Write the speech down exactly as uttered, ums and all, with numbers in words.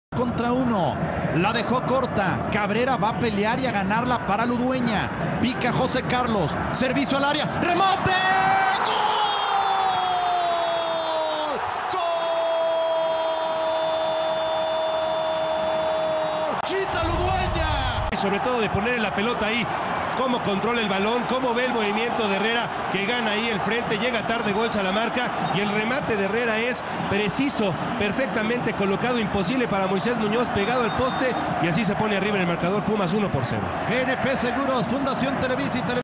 Contra uno, la dejó corta. Cabrera va a pelear y a ganarla para Ludueña. Pica José Carlos, servicio al área, remate. ¡Gol! ¡Gol! ¡Chita Ludueña! Y sobre todo de ponerle la pelota ahí, cómo controla el balón, cómo ve el movimiento de Herrera, que gana ahí el frente, llega tarde gol a la marca, y el remate de Herrera es preciso, perfectamente colocado, imposible para Moisés Muñoz, pegado al poste, y así se pone arriba en el marcador. Pumas uno por cero. N P Seguros, Fundación Televisa y Televisa.